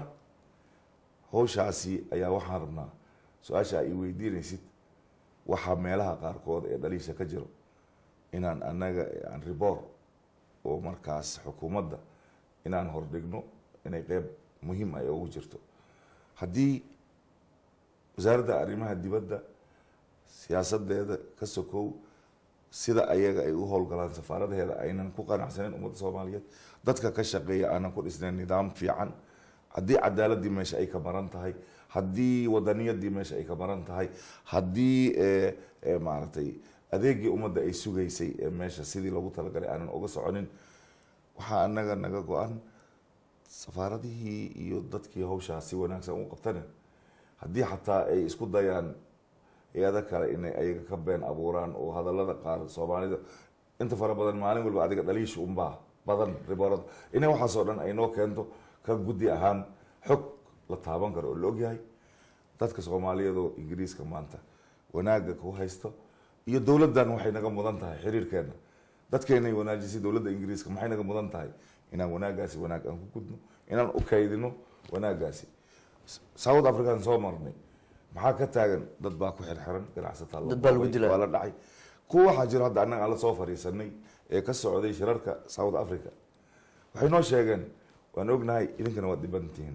hawshaasi ayaa waxaan rabnaa su-aasha ay weydiinaysid waxaa meelaha qaarkood ee dhaliisha ka jiro inaan annaga aan report oo markaas xukuumadda inaan hordhigno inay qeyb muhiim ay ugu jirto haddii wasaaradda arrimaha dibadda siyaasadeeda ka sokow sida ayaga ay u howlgalaan safaaradaheeda aynan ku qanacsaneyn ummadda soomaaliyeed dadka ka shaqeeya aanan ku dhisnayn nidaam fiican haddii cadaaladii meesha ay ka maran tahay haddii wadaniyadii meesha ay ka maran tahay haddii maaragtay adeegii ummadda ay sugaysay ee meesha sidii loogu talagalay aanan uga soconin waxaa anaga naga go-an safaaradihii iyo dadkii hawshaa si wanaagsan u qabtane haddii xataa ay isku dayaan hay-ada kale inay ayaga ka been abuuraan oo hadalada qaar soomaalida inta fara badan maalin walba adiga dhaliisha unbaa badan riboorada inay waxaasoo dhan ay noo keento ka guddi ahaan xog la taaban karo oo la ogyahay dadka soomaaliyeed oo ingiriiska maanta wanaagga ku haysto iyo dowladdan waxay naga mudan tahay xiriirkeena dadkeenay wanaajisay dowladda ingiriiska maxay naga mudan tahay inaan wanaaggaasi wanaag aan ku gudno inaan u kaydino wanaaggaasi south african soo marnay maxaa ka taagan dad baa ku xirxiran ganacsataa Dad baa lagu dilay. waa la dhacay kuwa waxaa jiro hadda annaga aan la soo fariisanay ee ka socday shirarka south africa waxay noo sheegeen waan ognahay idinkana waad dhibantihiin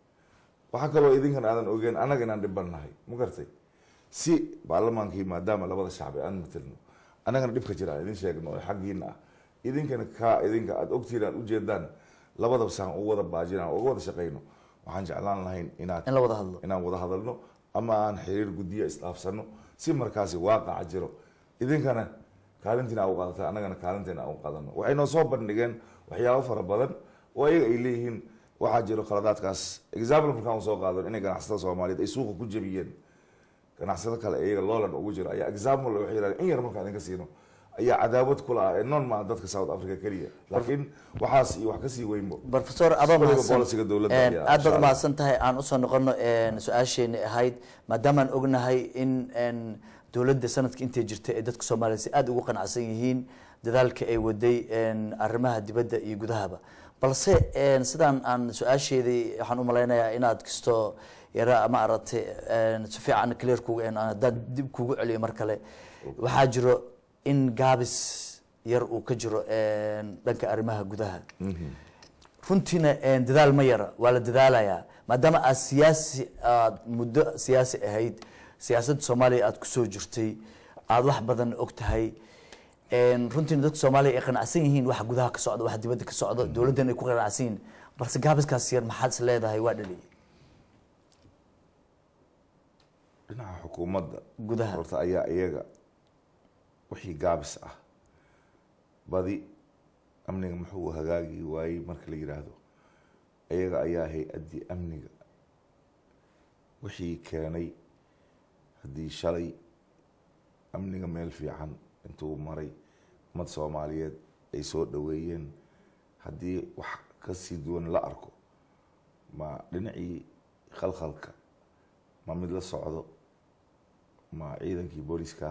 waxaa kaloo idinkan aadan ogeen annaga inaan dhibannahay ma gartay si baarlamaankii maadaama labada shacbi aan matalno annagana dhibka jira aan idin sheegno oo xaggiina ah idinkana kaa idinka aada ogtihiin aad ujeedaan labadaba saan u wada baajin aan uga wada shaqayno waxaan jeclaan lahayn inaad in la wada hadlo inaan wada hadalno ama aan xiriir guddiya isdhaafsano si markaasi waaqaca jiro idinkana kaalintiina aa u qaadataan annagana kaalinteena aan u qaadano waxay noo soo bandhigeen waxyaabo fara badan oo ayaga ay leeyihiin waxaa jiro khaladaadkaas example markaan soo qaadon inay ganacsatada soomaaliyeed ay suuqa ku jebiyeen ganacsado kale iyaga loolan ugu jiro ayaa example waxay yidhahdeen in yar markaan idinka siino ayaa cadaawad kula ah non ma dadka South Africa kaliya laakiin waxaas iyo wax ka sii weynbo professor adoo mahadsan policy dawladda aad baad mahadsan tahay aan u soo noqono su-aasheena ahayd maadaama aan ognahay in dawladda sanadka intay jirtay ee dadka Soomaaliyeed si aad ugu qanacsan yihiin dadaalka ay waday arrimaha dibadda iyo gudahaba balse sidaan aan su-aasheedii waxaan u maleynayaa inaad kisto yara ama aragtay si fiican clear kugu aan dad dib kugu celiyo mar kale waxaa jiro in gaabis yar uu ka jiro dhanka arrimaha gudaha runtiina dadaal ma yara waa la dadaalayaa maadaama aad siyaasi aad muddo siyaasi ahayd siyaasadda Soomaaliya aad ku soo jirtay aad wax badan og tahay runtiina dadka Soomaaliya ay qanacsan yihiin waxa gudaha ka socda waxa dibadda ka socda dawladdan ay ku qanacsan yihiin balse gaabiskaas yar maxaad is leedahay waa dhaliyay dhinaca xukuumadda gudaha horta ayaa iyaga wixii gaabis ah badi amniga muxuu hagaagi waayey marka la yiraahdo iyaga ayaa hay-addii amniga wixii keenay haddii shalay amniga meel fiican intuu maray ummad Soomaaliyeed ay soo dhaweeyeen haddii wax ka sii duwan la arko ma dhinacii khalkhalka ma mid la socdo ma ciidankii booliska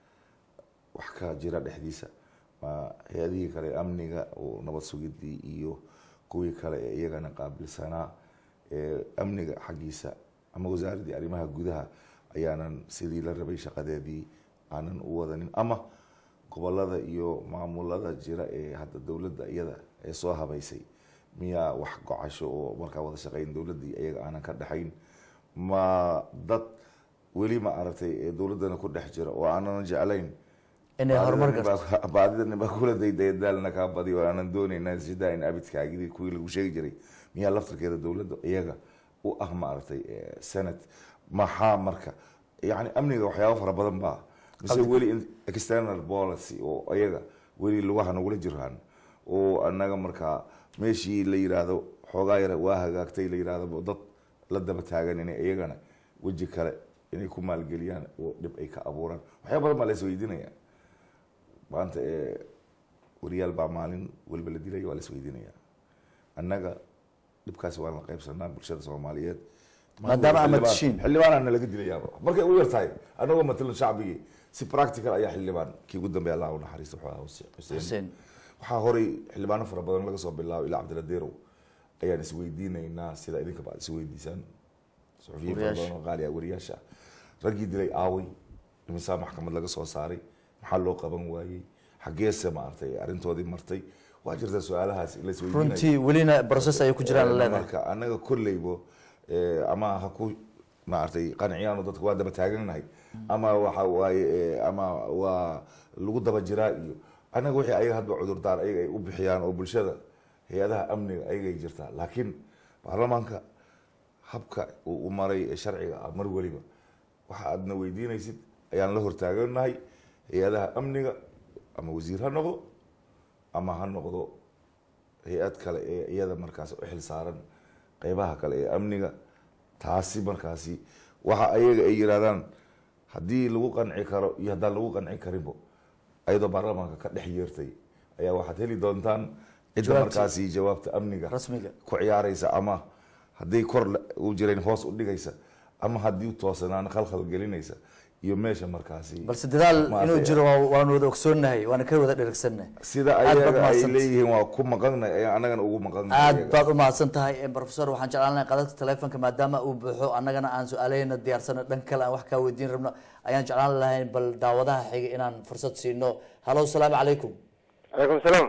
wax ka jira dhexdiisa ma hay'adihii kale amniga oo nabad sugidii iyo kuwii kale ee iyagana qaabilsanaa ee amniga xagiisa ama wasaaradii arrimaha gudaha ayaanan sidii la rabay shaqadeedii aanan u wadanin ama gobolada iyo maamulada jira ee hadda dawladda iyada ee soo habaysay miyaa wax gocasho oo markaa wada shaqeyn dawladdii iyaga aanan ka dhaxayn ma dad weli ma aragtay ee dawladdana ku dhex jira oo aanan jeclayn inay horumar garto baadida niba kula dayday daalna ka badi oo aanan doonaynaa sida in abidkaagii kuwii lagu sheegi jiray miyaa laftarkeeda dawladda iyaga u ah ma aragtay sanad maxaa marka yani amniga waxyaabo fara badan baa mise weli external policy oo iyaga weli lugaha nagula jiraan oo annaga markaa meeshii la yiraahdo xoogaa yara waa hagaagtay la yiraahdo dad la daba taagan inay iyagana weji kale inay ku maalgeliyaan oo dhib ay ka abuuraan waxyaabo badan baa la isweydiinaya maanta ee wariyaal baa maalin waliba la dilay waa la isweydiinaya annaga dhibkaasi waa la qaybsanaa bulshada Soomaaliyeed maadaama amad shin xildhibaanana laga dilayaaba markay u yartahay anagoo matalan shacbigi si practical ayaa xildhibaan kii ugu dambeeyay Allah u naxariisto waxa Hussein waxa horay xildhibaano fara badan laga soo bilaabo ilaa Cabdiladiiro ayaan isweydiinaynaa sida idinka baad isweydiisaan suxufiyiin fara badan oo qaali ah wariyaasha ragii dilay aaway imisa maxkamad laga soo saaray maxaa loo qaban waayay xageese ma artay arintoodii martay waa jirta su'aalahaas la isweydiinay runtii welina process ay ku jiraan leedahay marka anaga kullaybo ama ha ku maartay qanciyaan dadku waa daba taaganahay ama waxa waaye ama waa lagu daba jiraa iyo anaga wixii ayaga hadba cudur daar ayaga ay u bixiyaan oo bulshada hay'adaha amniga ayaga ay jirtaa laakiin baarlamaanka habka uu maray sharciga mar waliba waxa aadna weydiinaysid ayaan la hortaaganahay hay'adaha amniga ama wasiir ha noqdo ama ha noqdo hay'ad kale ee iyada markaas u xil saaran qaybaha kale ee amniga taasi markaasi waxa ayaga ay yiraahdaan haddii lagu qanci karo iyo haddaan lagu qanci karinbo ayadoo baarlamaanka ka dhex yeertay ayaa waxaad heli doontaan cidda markaasi jawaabta amniga rasmiga ku ciyaaraysa ama hadday kor u jireen hoos u dhigaysa ama haddii toosanaan khalkhal gelinaysa iyo meesha markaasi balse dadaal inuu jiro waan wada ogsoonahay waana ka wada dhergsanahay sida ayaga ay leeyihiin waa ku maqanay ayaan anagana ugu maqanay aad baad u mahadsan tahay professor waxaan jeclaan lahaa qadadka telefoonka maadaama uu buuxo annagana aan su'aaleyna diyaarsano dhan kale aan wax ka weydiin rabno ayaan jeclaan lahayn bal daawadaha xiga inaan fursad siino halo salaamu calaykum calaykum salaam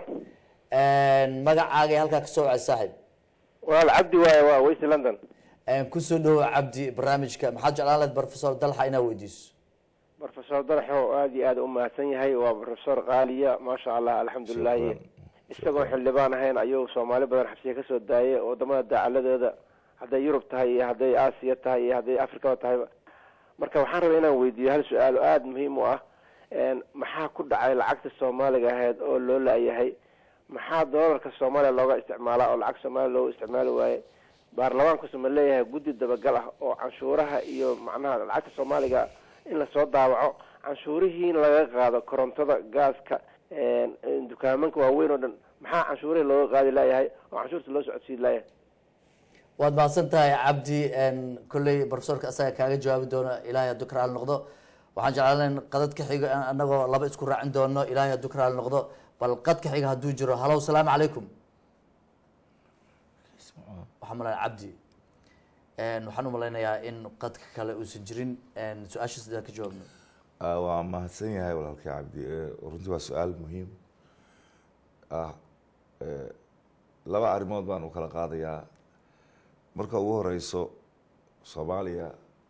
magacaaga halkaa ka soo wacay saaxiib walaal cabdi waaye waa weysi london kusoo dhawo cabdi barnaamijka maxaad jeclaan lahayd professor dalxa inaa weydiiso professor dalxo aad iyo aad u mahadsan yahay waa professor qaaliya maasha allah alxamdulilah isagoo xildhibaan ahayn ayuu soomaali badan xabsiya kasoo daayay wadamada daacaladooda hadday yurub tahay iyo hadday aasiya tahay iyo hadday afrikaba tahayba marka waxaan rabay inaan weydiiyo hal su-aal oo aada muhiim u ah maxaa ku dhacay lacagta soomaaliga ahayd oo loo la-yahay maxaa doolarka soomaaliya looga isticmaalaa oo lacag soomaaliya loogu isticmaali waaye baarlamaankusu ma leeyahay guddi dabagal ah oo canshuuraha iyo macnaha lacagta soomaaliga in lasoo daawaco canshuurihiina laga qaado korontada gaaska dukaamanka waaweyn oo dhan maxaa canshuurihii looga qaadi laayahay oo canshuurta loo socodsiin laayahay waad mahadsan tahay cabdi kolley profesorka asaga kaaga jawaabi doono ilaahay hadduu ka raali noqdo waxaan jeclaan qadad ka xiga anagoo laba isku raacin doono ilaahay hadduu ka raali noqdo bal qad ka xiga hadduu jiro halow salaamu calaykum waxaan malaya cabdi waxaan umalaynayaa in qadka kale uusan jirin su-aasha sidaa ka jawaabno waa mahadsan yahay walaalkay cabdi runtii waa su-aal muhiim ah laba arrimood baan u kala qaadayaa marka ugu horeyso soomaaliya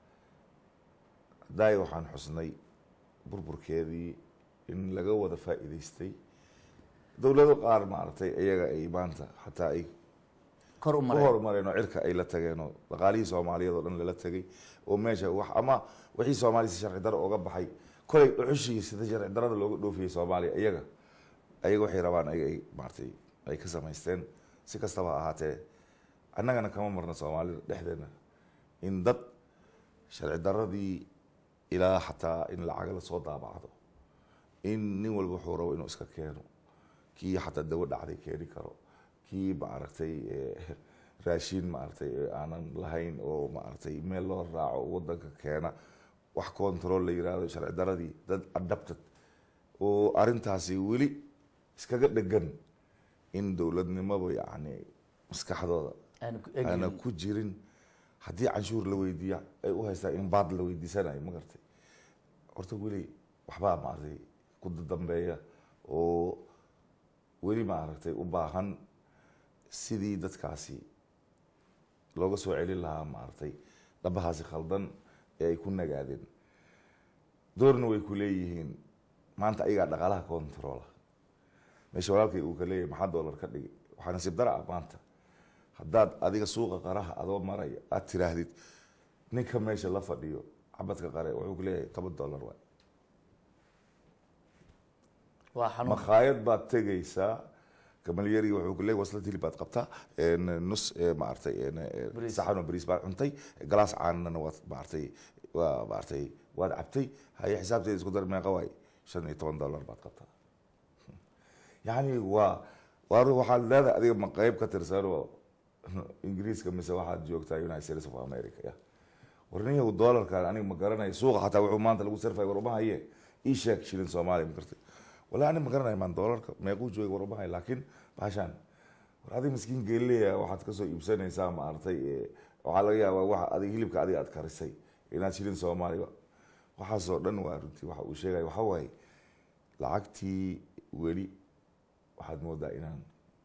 daay waxaan xusnay burburkeedii in laga wada faa'iidaystay dowlado qaar maaragtay iyaga ay maanta xataa ay kor u ku mareen horumareen oo cirka ay la tageen oo dhaqaalihii soomaaliyeed oo dhan lala tegay oo meesha wax ama wixii soomaaliya si sharci daro uga baxay kolay dhuxushii sida sharci darada looga dhoofiyey soomaaliya iyaga ayaga waxay rabaan ayaga ay maaragtay ay ka samaysteen si kastaba ha ahaatee annagana kama marna soomaalida dhexdeena in dad sharci daradii ilaa xataa in lacaga lasoo daabacdo in nin walba wuxuu rabo inuu iska keeno kii xataa dawo dhacday keeni karo kii maaragtay raashin maaragtay aanan lahayn oo maaragtay meel loo raaco wadanka keena wax control la yiraahdo sharci daradii dad adapted oo arrintaasi weli iskaga dhegan in dowladnimaba yacni maskaxdooda aana ku jirin haddii canshuur la weydiiya ay u haystaa in baad la weydiisanayo ma gartay horta weli waxbaa maaragtay ku dambeeya oo weli maaragtay u baahan sidii dadkaasi looga soo celin lahaa maaragtay dhabahaasi khaldan ee ay ku nagaadeen doorna way ku leeyihiin maanta ayagaa dhaqaalaha controla meesha walaalkay uu ka leeyahay maxaa doolar ka dhigay waxaa nasiib dara ah maanta haddaad adiga suuqa qaraha adoo maraya aada tiraahdid ninka meesha la fadhiyo xabadka qare wuxuu ku leeyahay toban dollar waay waa xanuun makhaayad baad tegaysaa kamalyari wuxuu ku leeyahay waslad hilib baad qabtaa nus maaragtay saxan oo bariis baad cuntay galaas caanana waad maaragtay waa maaragtay waad cabtay haye xisaabteeda isku dar meeqa waay shan iyo toban dollar baad qabtaa yacni waa waa waxaad leedahay adiga ma qeyb ka tirsanoo ingiriiska mise waxaad joogtaa united states of america ya warniyahu dollarkan aniga ma garanayo suuqa xataa wuxuu maanta lagu sarfay war uma haye ii sheeg shilin soomaaliya ma gartay wala aniga ma garanayo maan dollarka meequu joogay war uma haye laakiin baashaan war adiga miskiin geeleya waxaad kasoo iibsanaysaa maaragtay waxaa laga yaabaa waxa adiga hilibka adiga aad karisay inaad shilin soomaaliya waxaasoo dhan waa runtii waxa uu sheegaya waxa waaye lacagtii weli waxaad moodaa inaan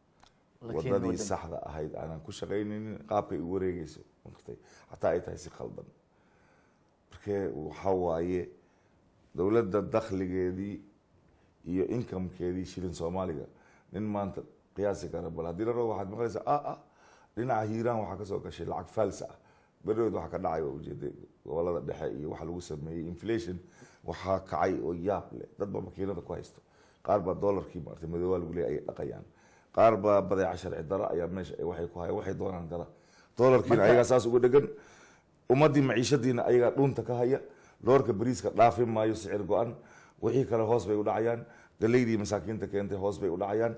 wadadii saxda ahayd aanan ku shaqaynaynin qaabkay u wareegeyso martay xataa ay tahay si khaldan markee waxa waaye dowladda dakhligeedii iyo incomekeedii shilin soomaaliga nin maanta qiyaasi kara bal haddii la rabo waxaad maqlaysaa a a dhinaca hiiraan waxaa kasoo gashay lacag falsa ah beridood waxaa ka dhacay waa ujeeday gobolada dhexe iyo waxa lagu sameeyey inflation waxaa kacay oo yaab leh dad baa makiinada ku haysto qaar baa dollarkii maartay madooba lagu leeyahay ay dhaqayaan qaar baa badeeca sharci daro ayaa meesha waxay ku hayaan waxay doonaan gala dollarkiina ayagaa saas uga dhegan ummadii maciishadiina ayagaa dhunta ka haya doorka bariiska dhaafin maayo sicir go-an wixii kale hoos bay u dhacayaan galeydii masaakiinta keentay hoos bay u dhacayaan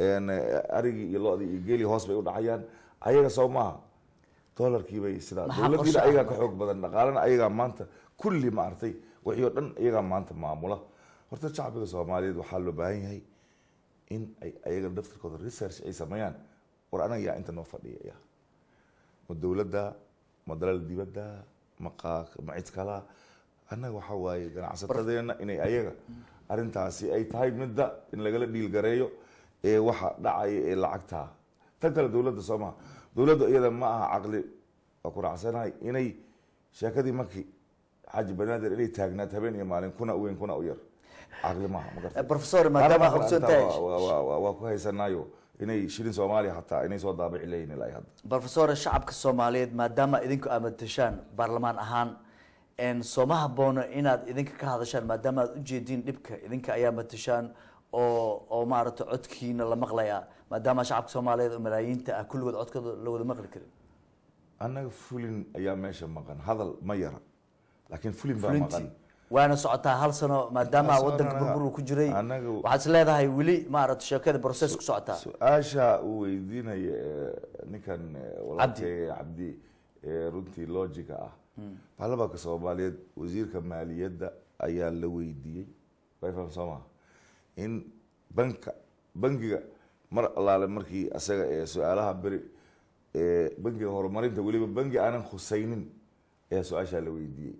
arigii iyo lo-dii iyo geelii hoos bay u dhacayaan ayaga soo maaha dollarkii bay sidaa dowladiina ayagaa ka xoog badan dhaqaalana ayagaa maanta kulli maartay wixii oo dhan iyagaa maanta maamula horta shacbiga soomaaliyeed waxaa loo baahan yahay in ay ayaga daftarkooda research ay sameeyaan war anaga yaa inta noo fadhiya ma dowladda ma dalal dibadda ma qaaq ma cid kala annaga waxaa waaye ganacsatadeena inay ayaga arrintaasi ay tahay midda in lagala dhiilgareeyo ee waxa dhacaya ee lacagtaa tan kale dowladda soo maha dowladda iyada ma aha caqli waa ku raacsanahay inay sheekadii markii xaaji banaadir inay taagnaad habeen iyo maalin kuna u weyn kuna u yar caqli maaha ma garta professor maadaama ogsantahay waa ku haysanaayo inay shilin soomaaliya hataa inay soo daabici leeyihin ilaa hadda professor shacabka soomaaliyeed maadaama idinku aad matashaan baarlamaan ahaan sooma haboono inaad idinka ka hadashaan maadaama aad ujeediin dhibka idinka ayaa matashaan oo oo maaragtay codkiina la maqlaya maadaama shacabka soomaaliyeed oo malaayiinta ah kulligood codkooda la wada maqli karin annaga fulin ayaa meesha maqan hadal ma yara laakiin fulin baa maqan waana socotaa hal sano maadaama Hal sano wadanka anaga- burbur uu ku jiray anagu- waxaad is leedahay weli maaragtay sheekada process ku socotaa su-aasha uu weydiinaya eh, ninkan eh, walaalkay cabdi ee runtii logica ah baarlamaanka soomaaliyeed wasiirka maaliyadda ayaa la weydiiyey way faham soo maha in banka bangiga mar allaale markii asaga ee su-aalaha beri ee bangiga horumarinta weliba bangi aanan khusaynin ayaa su-aashaa la weydiiyey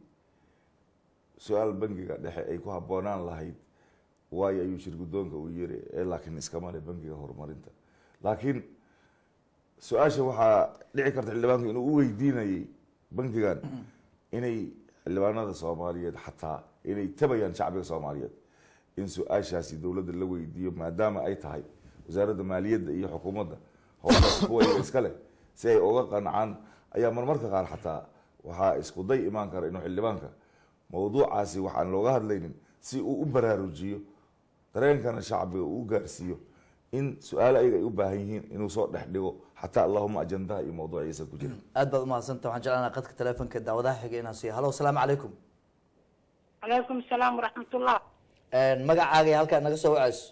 su-aal bangiga dhexe ay ku habboonaan lahayd waayo ayuu shir guddoonka uu yiri ee laakiin iskama leh bangiga horumarinta laakiin su-aasha waxaa dhici karta xildhibaanku inuu u weydiinayay bangigan inay xildhibaanada soomaaliyeed xataa inay tabayaan shacbiga soomaaliyeed in su-aashaasi dowladda la weydiiyo maadaama ay tahay wasaaradda maaliyadda iyo xukuumadda howlaha kuwa iyaga iska leh si ay uga qancaan ayaa marmarka qaar xataa waxaa isku day imaan kara inuu xildhibaanka mawduucaasi waxaan looga hadlaynin si uu u baraarujiyo dareenkana shacbiga uu gaarsiiyo in su-aalo ayaga ay u baahan yihiin inuu soo dhex dhigo xataa allahuma ajandaha iyo mawduuciisa ku jira aad baad umahadsanta waxaan jeclaanaa qadka teleefonka daawadaha xiga inaan siiyo halo asalaamu calaykum calaykum asalaam waraxmatullah magacaaga iyo halkaad naga soo wacayso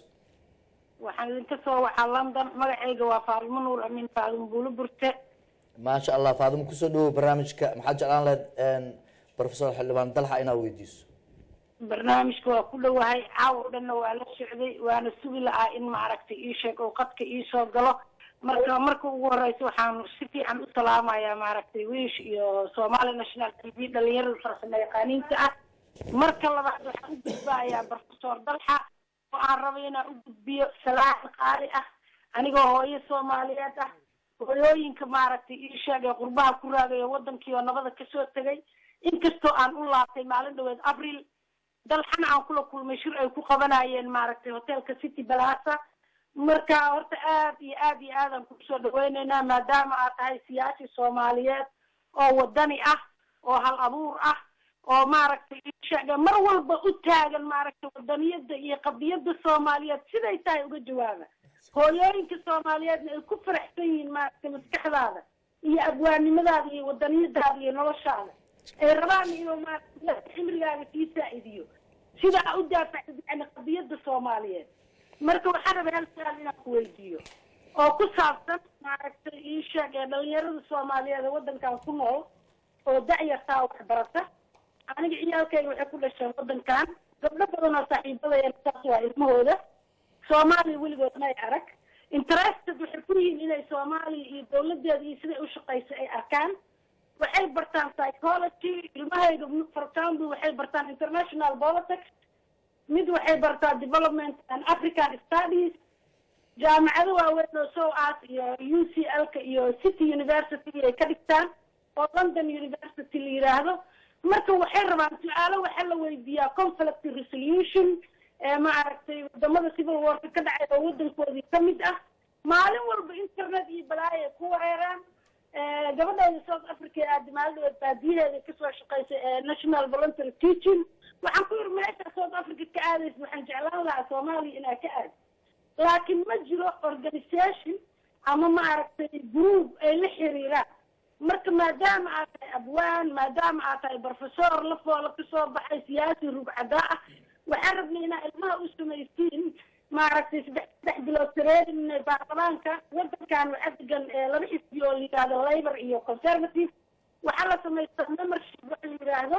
waxaan idinka soo waxaa london magacayga waa faalimo nuur amiin faalimo buulo burte maasha allah faadimo kusoo dhawow barnaamijka maxaad jeclaan lahayd professor xildhibaan dalxa inaad weydiiso barnaamijka waa ku dhowahay caaw oo dhanna waa la socday waana sugi lahaa in maaragtay ii sheeg oo qadka ii soo galo marka marka ugu horeysa waxaan si fiican u salaamayaa maaragtay wiish iyo somali national t v dhalinyarada farsamo yaqaaniinta ah marka labaad waxaan u gudbaayaa professor dalxa oo aan rabay inaan u gudbiyo salaaxi qaali ah anigoo hooyo soomaaliyeed ah hooyooyinka maaragtay ii sheeg ee qurbaha ku raagaya wadankii oo nabada kasoo tegay inkastoo aan u laabtay maalin dhaweed abril dalxana aan kula kulmay shir ay ku qabanayeen maaragtay hotelka city balasa marka horta aad iyo aad iyo aadaan kusoo dhaweyneynaa maadaama aad tahay siyaasi soomaaliyeed oo wadani ah oo hal abuur ah oo maaragtay sheega mar walba u taagan maaragtay wadaniyada iyo qadiyada soomaaliyeed siday tahay uga jawaaba hooyooyinka soomaaliyeedna ay ku faraxsan yihiin maaragtay maskaxdaada iyo abwaannimadaada iyo wadaniyadaada iyo noloshaada ay rabaan inuu maaragtay cimrigaaga sii saacidiyo sida aa u daafactid yani qadiyada soomaaliyeed marka waxaan rabay hal su-aal inaan ku weydiiyo oo ku saabsan maaragtay ii sheeg ee dhalinyarada soomaaliyeed ee wadankan ku nool oo da-yartaa waxbarata aniga ciyaalkayga waxay ku dhasheen wadankan gabdho badan oo saaxiibadayana saas waa ilmahooda soomaaliya weligood may arag interested waxay ku yihiin inay soomaaliya iyo dawladeeda iyo siday u shaqayso ay arkaan waxay bartaan psychology ilmahayga for example waxay bartaan international politics mid waxay bartaa development and african studies jaamacado waaweyn oo sow aas iyo u c l-ka iyo city university ay ka dhigtaan oo london university la yiraahdo marka waxay rabaan su-aalo waxaa la weydiiyaa conflict resolution ee maaragtay wadamada civil warka ka dhacay oo wadankoodii kamid ah maalin walba internet iyo balaayo ay ku wareeraan gabadheeda south africa ee aadamaaladooda baadiyaheeda kasoo shaqaysay ee national voluntary teaching waxaan ku yiri meesha south africa ka aadaysa waxaan jeclaan lahaa soomaaliya inaa ka aad laakiin ma jiro organization ama maaragtay group ay la xiriiraan marka maadaama aad tahay abwaan maadaama aad tahay professor la foola kasoo baxay siyaasi rugcadaa ah waxaan rabnay inaa ilmaha u samaysiin maaragtay saddex saddex bilood tareedin baarlamaanka wadankan waxaa degan laba xisbi oo la yidhaahdo labor iyo conservative waxaa la samaystaa membership waxa la yidhaahdo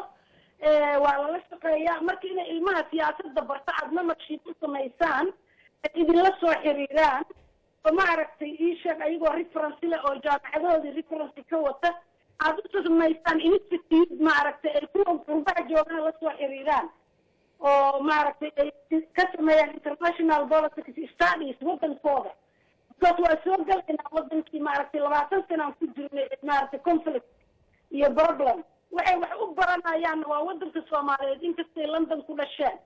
waa lala shaqeeyaa marka inay ilmaha siyaasada barta aad membership u samaysaan ay idinla soo xiriiraan oo maaragtay ii sheeg ayagoo reference leh oo jaamacadoodii reference ka wata aad u samaysaan institute maaragtay ay kuwa qurbaha joogaan la soo xiriiraan oo maaragtay ay ka sameeyaan international politics studies wadankooda because waa soo galaynaa wadankii maaragtay labaatan sanaan ku jirnay maaragtay conflict iyo problem waxay wax u baranayaan waa wadanka soomaaliyeed inkastay london ku dhasheen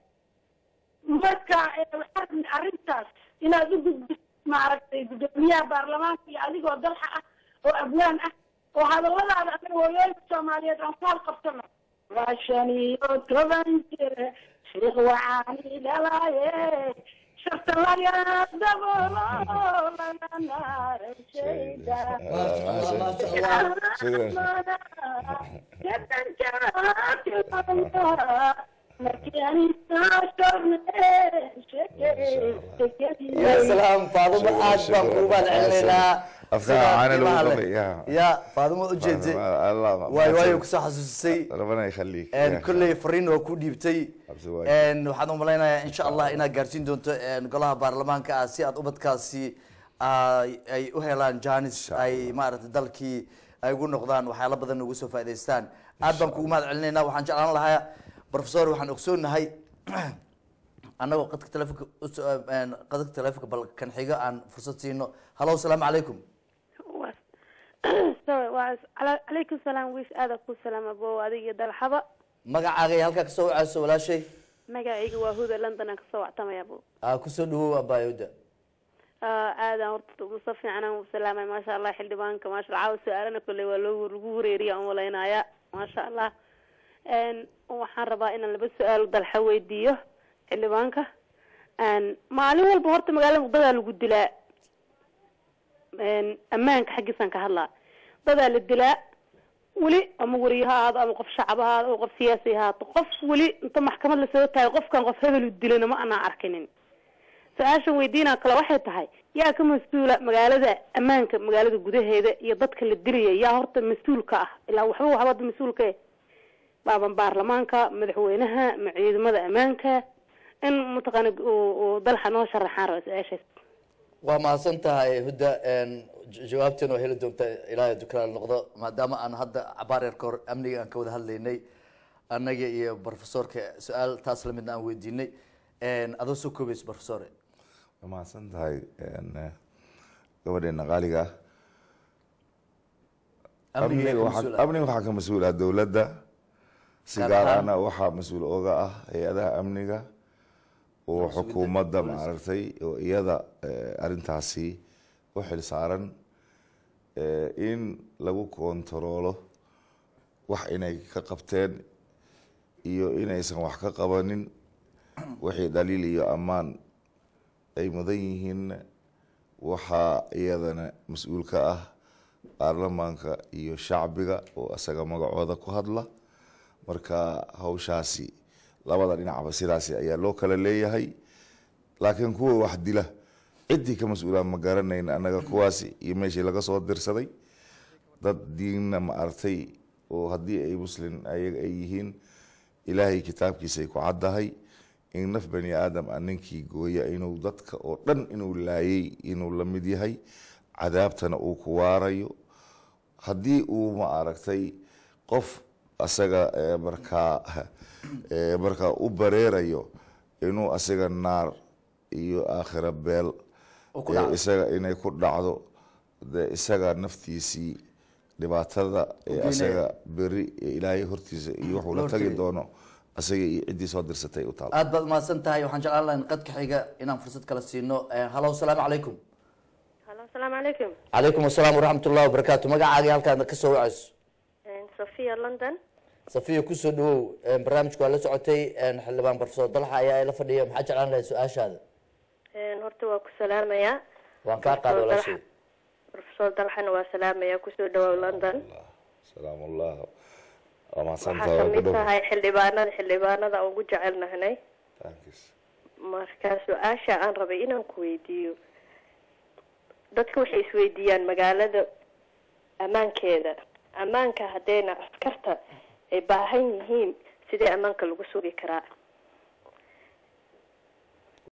marka waxaa arrintaas inaad u gudbiso maaragtay gudoomiyaha baarlamaanka iyo adigoo dalxa ah oo abwaan ah oo hadalladaada anaga hooyooyinka soomaaliyeed aan ku halqabsano waa shan iyo toban jir sheekh wacaani dhalaaye sharta laga daboolo laga naarashayda يا سلام فاطمة آد بانكوبا العلينا أفتح عنا لو يا يا فاطمة أجدي الله واي واي وكسو حسوسي ربنا يخليك ان كل فرين وكو ديبتي ان waxaan u maleynayaa insha Allah inaad gaarsiin doonto in golaha baarlamaanka ah si aad ubadkaasi ay u helaan jaanis ay maaragtay dalkii ay ugu noqdaan waxyaalo badan ugu soo faa'iideystaan aad baan kugu mahad celinaynaa waxaan jeclaan lahaa professor waxaan ogsoonahay anagoo qadka telefoonka qadka telefoonka bal kan xiga aan fursad siino hallo assalaamu calaykum calaykum salaam wiish aada ku salaama bo adiga dalxaba magacaaga halkaa kasoo wacayso walaashay magacayga waa huda london aan kasoo wactamaya bo aa kusoo dhawow abaayuda aadaan horta musa fiican aan salaamay maasha allah xildhibaanka maasha allah caawa su-aalana kolley waa loo lagu wareeriya aan walaynaya maasha allah waxaan rabaa inaan laba su-aal dalxa weydiiyo xildhibaanka maalin walba horta magaalada dadaa lagu dilaa ammaanka xaggiisaan ka hadlaa dadaa la dilaa weli ama wariye ha ahaado ama qof shacab ha ahaado ama qof siyaasi ha ahaato qof weli inta maxkamad lasoo taagay qofkan qof hebel u dilana ma anaa arkinin su-aashan weydiinaa kale waxay tahay yaa ka mas-uula magaalada ammaanka magaalada gudaheeda iyo dadka la dilaya yaa horta mas-uulka ah ilaa waxba waxbada mas-uulka eh baaban baarlamaanka madaxweynaha ma ciidamada ammaanka in mataqaana dalxa noo sharaxaan raba su-aashaas waa mahadsan tahay hudda jawaabteen oo heli doonta ilaahay dukraal noqdo maadaama aan hadda cabaar yar ka hor amniga aan ka wada hadlaynay annaga iyo professorka su-aal taas lamidna aan weydiinay adoo soo koobayso professor waa mahadsan tahay gabadheena qaaliga amniga waxaa ka mas-uul ah dowladda si gaar ahna waxaa mas-uul oga ah hay-adaha amniga oo xukuumadda maaragtay oo iyada arrintaasi u xil saaran in lagu kontaroolo wax inay ka qabteen iyo inaysan wax ka qabanin wixii dhaliil iyo ammaan ay mudan yihiin waxaa iyadana mas-uul ka ah baarlamaanka iyo shacbiga oo isaga magacooda ku hadla marka hawshaasi labada dhinacba sidaasi ayaa loo kala leeyahay laakiin kuwa wax dila ciddii ka mas-uulaan ma garanayn annaga kuwaasi iyo meeshii laga soo dirsaday dad diinna ma artay oo haddii ay muslim ayaga ay yihiin ilaahay kitaabkiisa ay ku caddahay in naf bani aadam a ninkii gooya inuu dadka oo dhan inuu laayay inuu la mid yahay cadaabtana uu ku waarayo haddii uu ma aragtay qof asaga markaa markaa u bareerayo inuu asaga naar iyo aakhira beel isaga inay ku dhacdo de isaga naftiisii dhibaatada ee asaga beri ee ilaahay hortiisa iyo wuxuu la tagi doono asaga iyo ciddii soo dirsatay u taal aad baad mahadsan tahay waxaan jeclaan lahayn qadka xiga inaan fursad kala siino hallo asalaamu calaykum hallo asalaamu calaykum calaykum asalaam waraxmatullahi wabarakaatu magacaaga halkaadna ka soo wacayso sofia london safiya kusoo dhawow barnaamijku waa la socotay xildhibaan professor dalxa ayaa la fadhiya maxaa jeclaan lahayd su-aashaada horta waa ku salaamayaa waan kaa qaada walaashay professor dalxana waa salaamayaa kusoo dhawow london salaam allah waa mahadsantahay waxaa kamid tahay xildhibaanada xildhibaanada aan ugu jecelnahnay marka su-aasha aan rabay inaan ku weydiiyo dadka waxay isweydiiyaan magaalada ammaankeeda ammaanka haddayna askarta ay baahan yihiin sidee ammaanka lagu sugi karaa